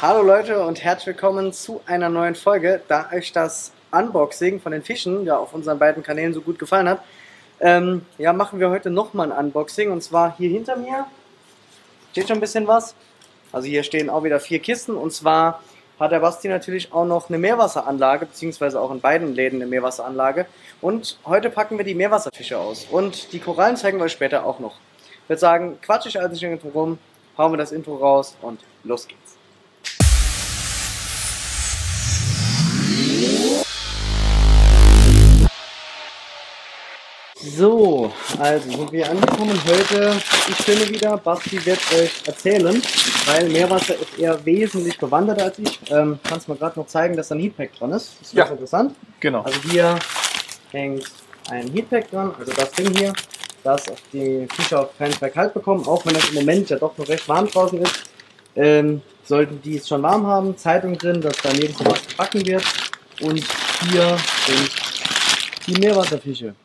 Hallo Leute und herzlich willkommen zu einer neuen Folge. Da euch das Unboxing von den Fischen ja auf unseren beiden Kanälen so gut gefallen hat, machen wir heute nochmal ein Unboxing. Und zwar hier hinter mir steht schon ein bisschen was. Also hier stehen auch wieder 4 Kisten. Und zwar hat der Basti natürlich auch noch eine Meerwasseranlage, beziehungsweise auch in beiden Läden eine Meerwasseranlage. Und heute packen wir die Meerwasserfische aus. Und die Korallen zeigen wir euch später auch noch. Ich würde sagen, quatsch ich also nicht irgendwo rum, hauen wir das Intro raus und los geht's. So, also sind wir angekommen heute. Ich filme wieder, Basti wird euch erzählen, weil Meerwasser ist eher wesentlich bewanderter als ich. Kannst du mal gerade noch zeigen, dass da ein Heatpack dran ist? Das ist ganz interessant. Genau. Also hier hängt ein Heatpack dran, also das Ding hier, das auf die Fische auf keinen Fall kalt bekommen, auch wenn es im Moment ja doch noch recht warm draußen ist. Sollten die es schon warm haben, Zeitung drin, dass da nirgendwo was gebacken wird. Und hier sind die Meerwasserfische.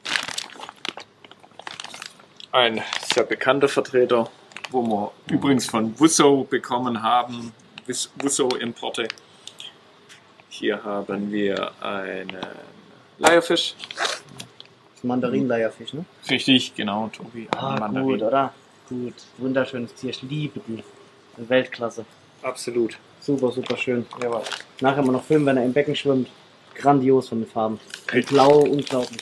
Ein sehr bekannter Vertreter, wo wir übrigens von Wusso bekommen haben, Wusso-Importe. Hier haben wir einen Leierfisch. Mandarin-Leierfisch, ne? Richtig, genau, Tobi. Mandarin. Gut, oder? Gut, wunderschönes Tier, ich liebe die. Weltklasse. Absolut. Super, super schön. Jawohl. Nachher mal noch filmen, wenn er im Becken schwimmt. Grandios von den Farben. Blau, unglaublich.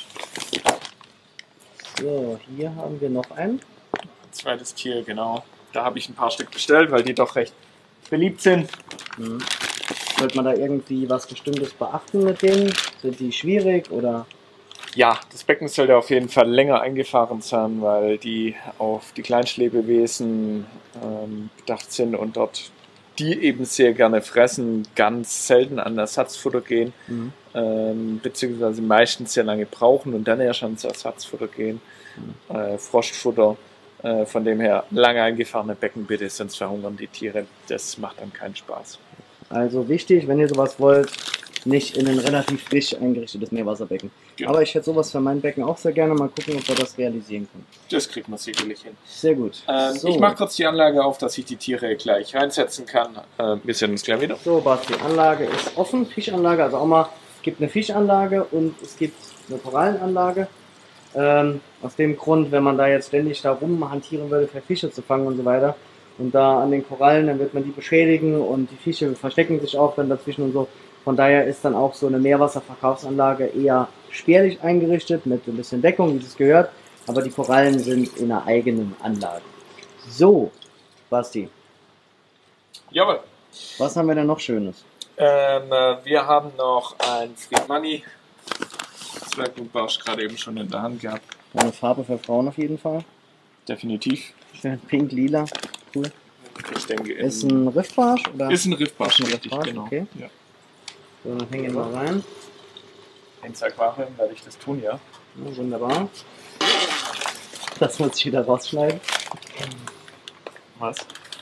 So, hier haben wir noch einen. Zweites Tier, genau. Da habe ich ein paar Stück bestellt, weil die doch recht beliebt sind. Mhm. Sollte man da irgendwie was Bestimmtes beachten mit denen? Sind die schwierig oder? Ja, das Becken sollte auf jeden Fall länger eingefahren sein, weil die auf die Kleinschlebewesen bedacht sind und dort die eben sehr gerne fressen, ganz selten an Ersatzfutter gehen, beziehungsweise meistens sehr lange brauchen und dann erst ans Ersatzfutter gehen. Frostfutter, von dem her lange eingefahrene Becken bitte, sonst verhungern die Tiere. Das macht dann keinen Spaß. Also wichtig, wenn ihr sowas wollt, nicht in ein relativ frisch eingerichtetes Meerwasserbecken. Ja. Aber ich hätte sowas für mein Becken auch sehr gerne. Mal gucken, ob wir das realisieren können. Das kriegt man sicherlich hin. Sehr gut. So. Ich mache kurz die Anlage auf, dass ich die Tiere gleich reinsetzen kann. Wir sehen uns gleich wieder. So, Basti, die Anlage ist offen. Fischanlage, also auch mal, es gibt eine Fischanlage und es gibt eine Korallenanlage. Aus dem Grund, wenn man da jetzt ständig da rumhantieren würde, für Fische zu fangen und so weiter, und da an den Korallen, dann wird man die beschädigen und die Fische verstecken sich auch dann dazwischen und so. Von daher ist dann auch so eine Meerwasserverkaufsanlage eher spärlich eingerichtet, mit ein bisschen Deckung, wie es gehört. Aber die Korallen sind in einer eigenen Anlage. So, Basti. Jawohl. Was haben wir denn noch Schönes? Wir haben noch ein Free Money. Zwergblut gerade eben schon in der Hand gehabt. Eine Farbe für Frauen auf jeden Fall. Definitiv. Pink, lila. Cool. Ich denke, ist ein Riffbarsch? Oder? Ist ein Riffbarsch, richtig, genau. Okay. Ja. So, dann hängen wir rein. Ins Aquarium werde ich das tun, ja. Ja, wunderbar. Das muss ich wieder rausschneiden. Was?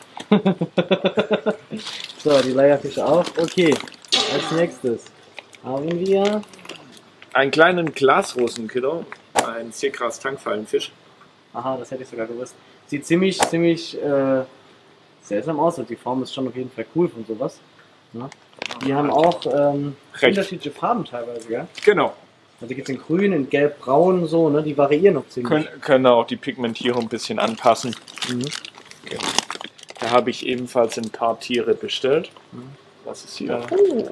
So, die Leierfische auch. Okay, als nächstes haben wir einen kleinen Glasrosenkiller, ein Seegras-Tankfallenfisch. Aha, das hätte ich sogar gewusst. Sieht ziemlich seltsam aus. Also die Form ist schon auf jeden Fall cool von sowas. Ja. Die haben auch unterschiedliche Farben teilweise, gell? Genau. Also gibt es in grün, in gelb, braun, so, ne? Die variieren noch ziemlich. Können auch die Pigmentierung ein bisschen anpassen. Mhm. Okay. Da habe ich ebenfalls ein paar Tiere bestellt. Was ist hier? Oh.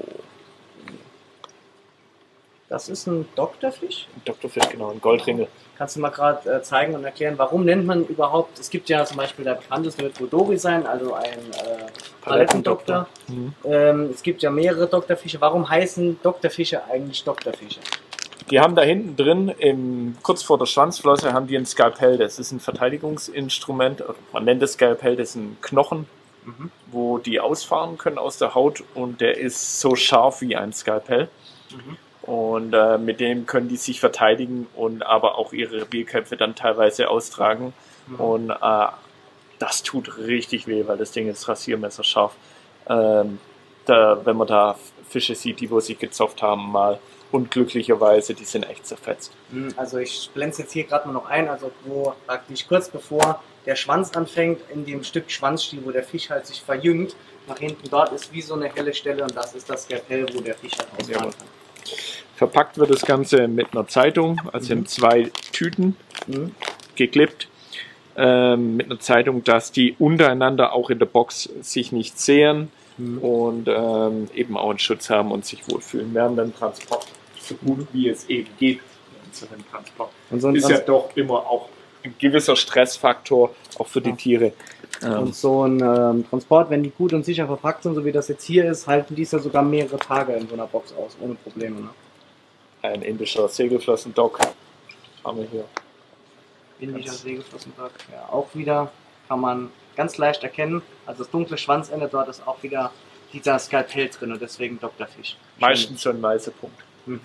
Das ist ein Doktorfisch? Ein Doktorfisch, genau, ein Goldringel. Kannst du mal gerade zeigen und erklären, warum nennt man überhaupt, es gibt ja zum Beispiel der bekannteste wird Rodori sein, also ein Palettendoktor. Es gibt ja mehrere Doktorfische. Warum heißen Doktorfische eigentlich Doktorfische? Die haben da hinten drin, kurz vor der Schwanzflosse, haben die ein Skalpell. Das ist ein Verteidigungsinstrument. Man nennt das Skalpell, das ist ein Knochen, wo die ausfahren können aus der Haut. Und der ist so scharf wie ein Skalpell. Und mit dem können die sich verteidigen und aber auch ihre Revierkämpfe dann teilweise austragen. Und das tut richtig weh, weil das Ding ist rasiermesserscharf. Wenn man da Fische sieht, die wo sich gezopft haben mal. Und glücklicherweise, die sind echt zerfetzt. Also ich blende es jetzt hier gerade mal noch ein, also wo praktisch kurz bevor der Schwanz anfängt, in dem Stück Schwanzstiel, wo der Fisch halt sich verjüngt, nach hinten dort ist wie so eine helle Stelle und das ist das Skalpell, wo der Fisch halt ausfahren kann. Verpackt wird das Ganze mit einer Zeitung, also in 2 Tüten geklippt. Mit einer Zeitung, dass die untereinander auch in der Box sich nicht sehen und eben auch einen Schutz haben und sich wohlfühlen während dem Transport, so gut wie es eben geht. Zu dem Transport. Und so ist ja doch immer auch ein gewisser Stressfaktor, auch für die Tiere. Und so ein Transport, wenn die gut und sicher verpackt sind, so wie das jetzt hier ist, halten die es ja sogar mehrere Tage in so einer Box aus, ohne Probleme. Ne? Ein indischer Segelflossendock haben wir hier. Indischer Segelflossendock, ja, auch wieder kann man ganz leicht erkennen. Also das dunkle Schwanzende dort ist auch wieder dieser Skalpell drin und deswegen Doktorfisch. Meistens so ein weißer Punkt. Genau.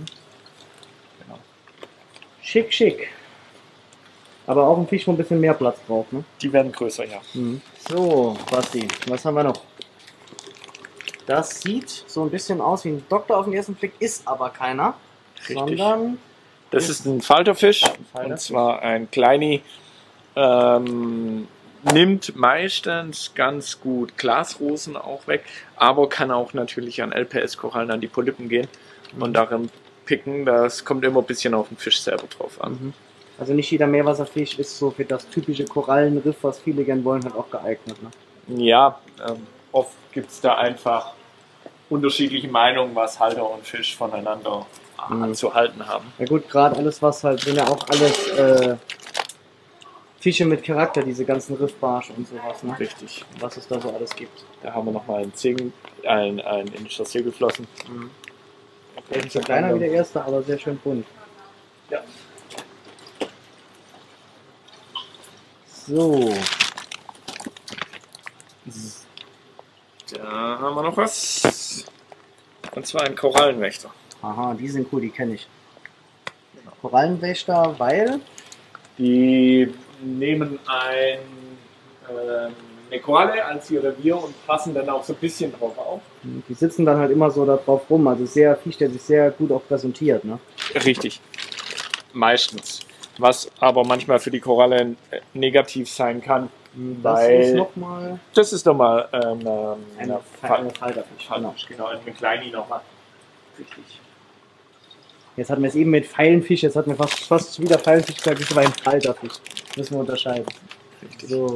Schick, schick. Aber auch ein Fisch, wo ein bisschen mehr Platz braucht, ne? Die werden größer, ja. So, Basti, was haben wir noch? Das sieht so ein bisschen aus wie ein Doktor auf den ersten Blick, ist aber keiner. Richtig. Sondern Das ist ein Falterfisch, Falterfisch. und zwar ein Kleini. Nimmt meistens ganz gut Glasrosen auch weg, aber kann auch natürlich an LPS-Korallen, an die Polypen gehen und darin picken. Das kommt immer ein bisschen auf den Fisch selber drauf an. Also nicht jeder Meerwasserfisch ist so für das typische Korallenriff, was viele gern wollen, halt auch geeignet. Ne? Ja, oft gibt es da einfach unterschiedliche Meinungen, was Halter und Fisch voneinander anzuhalten haben. Ja gut, gerade alles was halt, sind ja auch alles Fische mit Charakter, diese ganzen Riffbarsche und sowas. Ne? Richtig. Was es da so alles gibt. Da haben wir nochmal ein indischer Segelflossen. Der ist so kleiner wie der erste, aber sehr schön bunt. Ja. So. Da haben wir noch was. Und zwar ein Korallenwächter. Aha, die sind cool, die kenne ich. Korallenwächter, weil Die nehmen eine Koralle als ihr Revier und passen dann auch so ein bisschen drauf auf. die sitzen dann halt immer so da drauf rum. Also sehr Fisch, der sich sehr gut auch präsentiert. Ne? Richtig. Meistens. Was aber manchmal für die Koralle negativ sein kann. Weil das ist nochmal eine Falterfisch. Genau, ein Kleini nochmal. Richtig. Jetzt hatten wir es eben mit Pfeilenfisch, jetzt hatten wir fast wieder Pfeilenfisch gesagt, das war ein Falterfisch. Müssen wir unterscheiden. Richtig. So,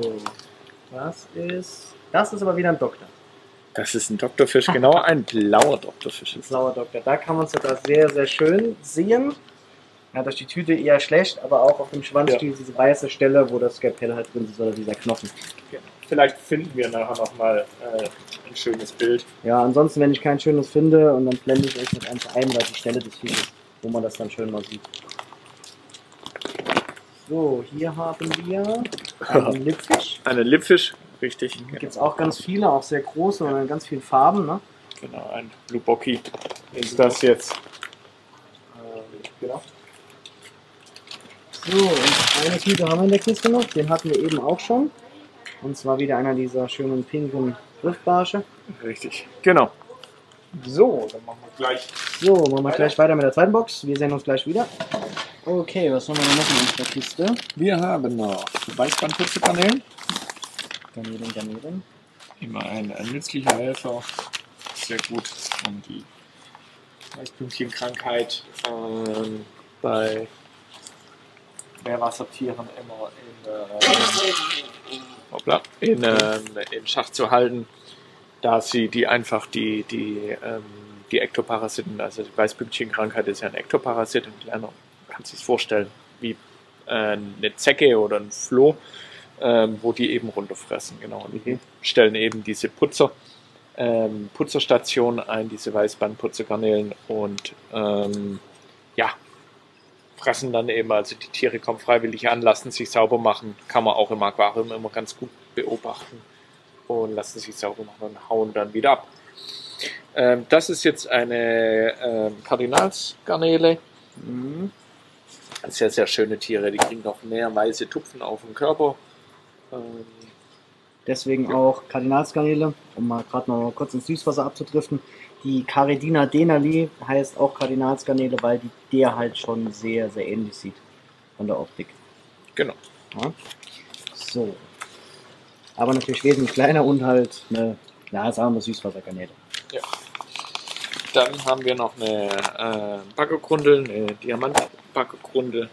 das ist aber wieder ein Doktor. Das ist ein Doktorfisch, genau, ein blauer Doktorfisch. Ein blauer Doktor. Da kann man es sogar sehr, sehr schön sehen. Ja, durch die Tüte eher schlecht, aber auch auf dem Schwanzstiel diese weiße Stelle, wo das Skalpell halt drin ist, oder dieser Knochen. Genau. Vielleicht finden wir nachher nochmal ein schönes Bild. Ja, ansonsten, wenn ich kein schönes finde, und dann blende ich euch mit eins ein, oder die Stelle des Fisches, wo man das dann schön mal sieht. So, hier haben wir einen Lippfisch. Einen Lippfisch, richtig. Da gibt es auch ganz viele, auch sehr große und in ganz vielen Farben. Ne? Genau, ein Blue Bocchi ist das jetzt. Genau. So, und eine Tüte haben wir in der Kiste noch, den hatten wir eben auch schon. Und zwar wieder einer dieser schönen pinken Riffbarsche. Richtig, genau. So, dann machen wir gleich. So, machen wir gleich weiter mit der zweiten Box. Wir sehen uns gleich wieder. Okay, was haben wir denn noch in unserer Kiste? Wir haben noch Weißbandputzekanälen. Garnelen. Immer ein nützlicher Helfer. Sehr gut, um die Weißpünktchenkrankheit bei Meerwassertieren immer in Schach zu halten, da sie die Ektoparasiten, also die Weißpünktchenkrankheit ist ja ein Ektoparasit, ein kleiner, man kann sich es vorstellen, wie eine Zecke oder ein Floh, wo die eben runterfressen. Genau. Und die stellen eben diese Putzerstationen ein, diese Weißbandputzergarnelen und fressen dann eben, also die Tiere kommen freiwillig an, lassen sich sauber machen, kann man auch im Aquarium immer ganz gut beobachten und lassen sich sauber machen und hauen dann wieder ab. Das ist jetzt eine Kardinalsgarnele. Sehr, sehr schöne Tiere, die kriegen noch mehr weiße Tupfen auf dem Körper. Deswegen auch Kardinalsgarnele, um mal gerade noch kurz ins Süßwasser abzudriften. Die Caridina denali heißt auch Kardinalsgarnele, weil der halt schon sehr, sehr ähnlich sieht von der Optik. Genau. Ja. So, aber natürlich wesentlich kleiner und halt eine, ja, sagen wir Süßwassergarnele. Ja. Dann haben wir noch eine Backokrundel, eine Diamant-Backokrundel.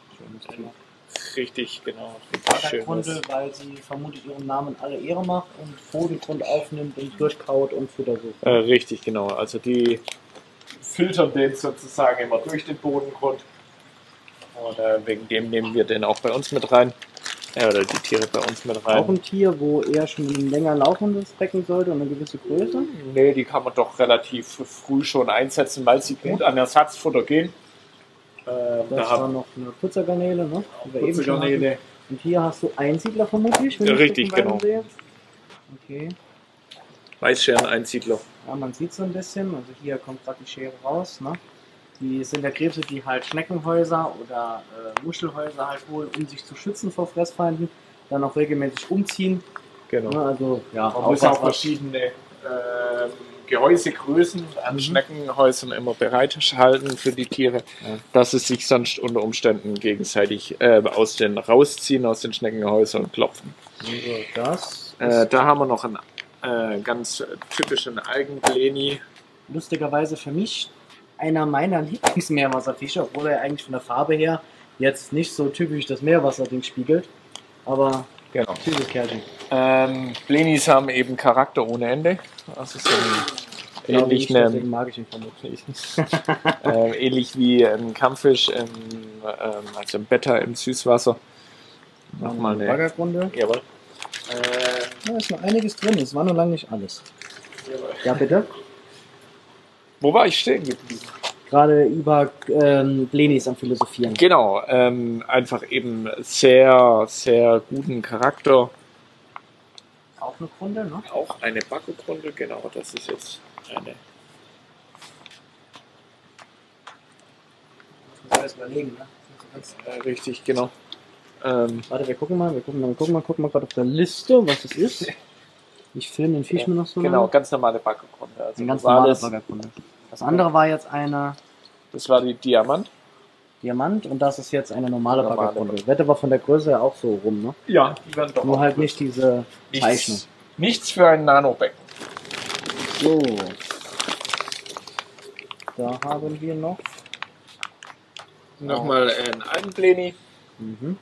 Richtig, genau. Backokrundel, weil sie vermutlich ihrem Namen alle Ehre macht und Bodengrund aufnimmt und durchkaut und Futter sucht. Richtig, genau. Also die filtern den sozusagen immer durch den Bodengrund. Und wegen dem nehmen wir den auch bei uns mit rein. Oder die Tiere bei uns mit rein. Auch ein Tier, wo eher schon ein länger laufendes Becken sollte und eine gewisse Größe? Nee, die kann man doch relativ früh schon einsetzen, weil sie gut an Ersatzfutter gehen. Das war noch eine Putzergarnele, ne? Die wir eben schon Putzergarnele. hatten. Und hier hast du Einsiedler vermutlich, wenn ich Richtig, das von beiden genau. sehe. Okay. Weißscheren-Einsiedler. Ja, man sieht so ein bisschen, also hier kommt gerade die Schere raus, ne? Die sind ja Krebse, die halt Schneckenhäuser oder Muschelhäuser halt holen, um sich zu schützen vor Fressfeinden, dann auch regelmäßig umziehen. Genau. Ne? Also, ja, Man muss auch verschiedene Gehäusegrößen an Schneckenhäusern immer bereithalten für die Tiere, dass sie sich sonst unter Umständen gegenseitig rausziehen aus den Schneckenhäusern und klopfen. Also Da haben wir noch einen ganz typischen Algenbleni. lustigerweise für mich einer meiner Lieblingsmeerwasserfische, obwohl er eigentlich von der Farbe her jetzt nicht so typisch das Meerwasserding spiegelt. Aber Genau. süßes Kerlchen. Blenis haben eben Charakter ohne Ende. Also so Genau, ähnlich, deswegen mag ich ihn vermutlich. ähnlich wie ein Kampffisch, also ein Betta im Süßwasser. Nochmal eine Baggergrunde. Jawohl. Da ist noch einiges drin, es war nur lange nicht alles. Ja, bitte? Wo war ich stehen geblieben? Gerade über Blenis am Philosophieren. Genau, einfach eben sehr, sehr guten Charakter. Auch eine Grunde, ne? Auch eine Backokrunde, genau, das ist jetzt eine. Ich muss alles überlegen, ne? Richtig, genau. Warte, wir gucken mal gerade auf der Liste, was es ist. Ich filme den Fisch mir noch so Genau, lange. ganz normale Backokrunde. Also Ein ganz normales- normales Baggergrunde. Das andere war jetzt eine Das war die Diamant. Diamant und das ist jetzt eine normale Normale Baggergrunde. Wette war von der Größe her auch so rum, ne? Ja, die werden doch Nur auch halt größer. nicht diese Zeichnung. Nichts für ein Nanobecken. So. Da haben wir noch. Nochmal ein Algenbleni. Mhm.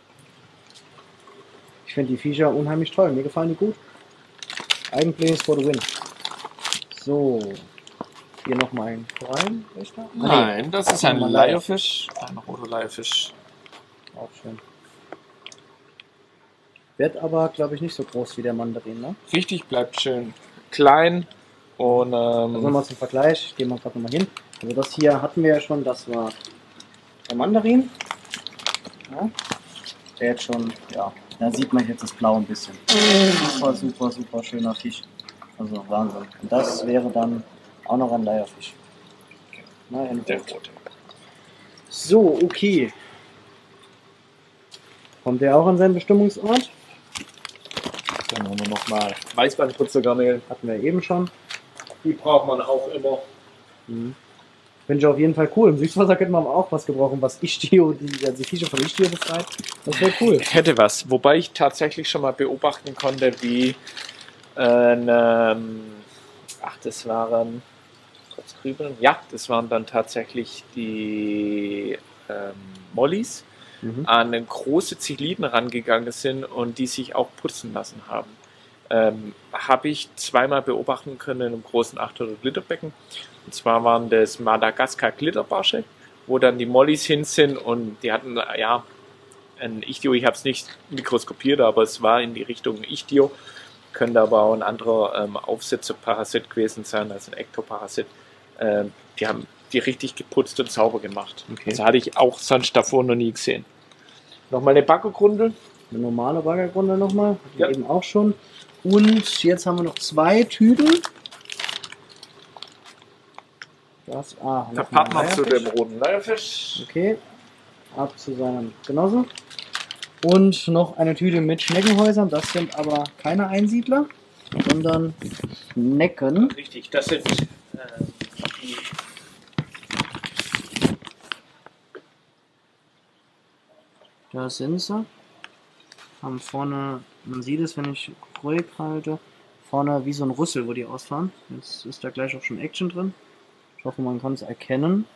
Ich finde die Viecher unheimlich toll. Mir gefallen die gut. Eigenplays for the win. So. Hier nochmal ein Korallenrichter. Nein, das ist ein Nochmal Leierfisch. Ein roter Leierfisch. Auch schön. Wird aber, glaube ich, nicht so groß wie der Mandarin, ne? Richtig, bleibt schön klein. Und Also nochmal zum Vergleich. Ich gehe mal gerade nochmal hin. Also das hier hatten wir ja schon. Das war der Mandarin. Ja. Der jetzt schon, ja. Da sieht man jetzt das Blau ein bisschen. Super, super, super schöner Fisch. Also Wahnsinn. Und das wäre dann auch noch ein Leierfisch. Na, in der Rot. rote. So, okay. Kommt der auch an seinen Bestimmungsort? Dann haben wir nochmal Weißbandputzergarnelen. Hatten wir eben schon. Die braucht man auch immer. Finde ich auf jeden Fall cool. Im Süßwasser könnte man auch was gebrauchen, was Ichtio, die Fische von Ichtio befreit. Das wäre cool. Hätte was. Wobei ich tatsächlich schon mal beobachten konnte, wie das waren kurz grübeln. Ja, das waren dann tatsächlich die Mollys an große Zichliden rangegangen sind und die sich auch putzen lassen haben. Habe ich zweimal beobachten können in einem großen 800 Liter Becken. Und zwar waren das Madagaskar Glitterbarsche, wo dann die Mollys hin sind und die hatten, ja, ein Ichtio, ich habe es nicht mikroskopiert, aber es war in die Richtung Ichtio. Könnte aber auch ein anderer Aufsetzerparasit gewesen sein, also ein Ektoparasit. Die haben die richtig geputzt und sauber gemacht. Okay. Das hatte ich auch sonst davor noch nie gesehen. Nochmal eine Backokrunde. Eine normale Baggergrunde nochmal. Hatten wir Ja. eben auch schon. Und jetzt haben wir noch 2 Tüten. Das, Der noch Partner ein zu Leierfisch. dem roten Leierfisch. Okay. Ab zu seinem Genossen. Und noch eine Tüte mit Schneckenhäusern. Das sind aber keine Einsiedler, sondern Schnecken. Richtig, das sind die. Da sind sie. Haben vorne Man sieht es, wenn ich ruhig halte, vorne wie so ein Rüssel, wo die ausfahren. Jetzt ist da gleich auch schon Action drin. Ich hoffe, man kann es erkennen.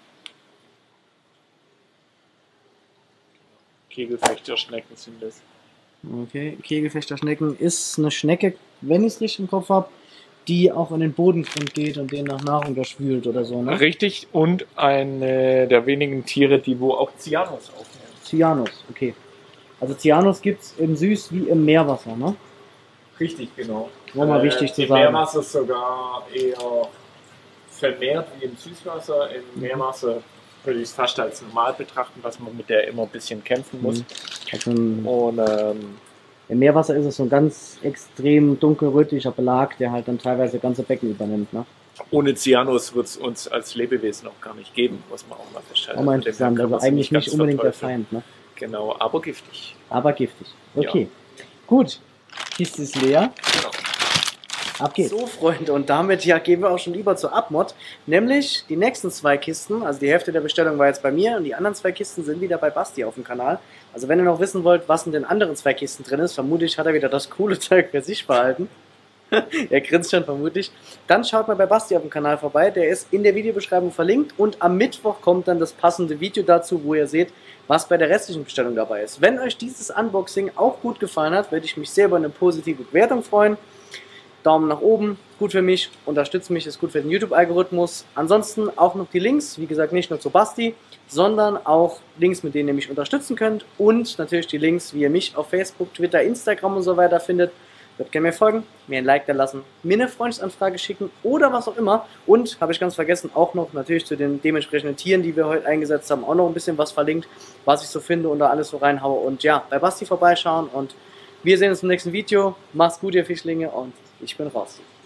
Kegelfechterschnecken sind das. Okay, Kegelfechterschnecken ist eine Schnecke, wenn ich es richtig im Kopf habe, die auch in den Bodengrund geht und den nach Nahrung durchwühlt oder so, ne? Richtig, und eine der wenigen Tiere, die wo auch Cyanus aufnehmen. Cyanus, okay. Also Cyanus gibt es im Süß- wie im Meerwasser, ne? Richtig, genau. War mal wichtig zu Im sagen. Meerwasser sogar eher vermehrt wie im Süßwasser. Im Meerwasser würde ich es fast als normal betrachten, was man mit der immer ein bisschen kämpfen muss. Also Und im Meerwasser ist es so ein ganz extrem dunkelrötlicher Belag, der halt dann teilweise ganze Becken übernimmt, ne? ohne Cyanus wird es uns als Lebewesen auch gar nicht geben, muss man auch mal feststellen. Auch mal Von dem her interessant, kann also man sie eigentlich nicht ganz unbedingt der verteufeln. Feind, ne? Genau, aber giftig. Aber giftig. Okay. Gut. Kiste ist leer. Genau. Ab geht's. So, Freunde, und damit ja gehen wir auch schon über zur Abmod. Nämlich die nächsten 2 Kisten, also die Hälfte der Bestellung war jetzt bei mir und die anderen 2 Kisten sind wieder bei Basti auf dem Kanal. Also wenn ihr noch wissen wollt, was in den anderen 2 Kisten drin ist, vermutlich hat er wieder das coole Zeug für sich behalten. Er grinst schon vermutlich. Dann schaut mal bei Basti auf dem Kanal vorbei, der ist in der Videobeschreibung verlinkt und am Mittwoch kommt dann das passende Video dazu, wo ihr seht, was bei der restlichen Bestellung dabei ist. Wenn euch dieses Unboxing auch gut gefallen hat, würde ich mich sehr über eine positive Bewertung freuen. Daumen nach oben, gut für mich, unterstützt mich, ist gut für den YouTube-Algorithmus. Ansonsten auch noch die Links, wie gesagt, nicht nur zu Basti, sondern auch Links, mit denen ihr mich unterstützen könnt und natürlich die Links, wie ihr mich auf Facebook, Twitter, Instagram und so weiter findet. Würdet gerne mir folgen, mir ein Like da lassen, mir eine Freundesanfrage schicken oder was auch immer. Und, habe ich ganz vergessen, auch noch natürlich zu den dementsprechenden Tieren, die wir heute eingesetzt haben, auch noch ein bisschen was verlinkt, was ich so finde und da alles so reinhaue. Und ja, bei Basti vorbeischauen und wir sehen uns im nächsten Video. Macht's gut, ihr Fischlinge, und ich bin raus.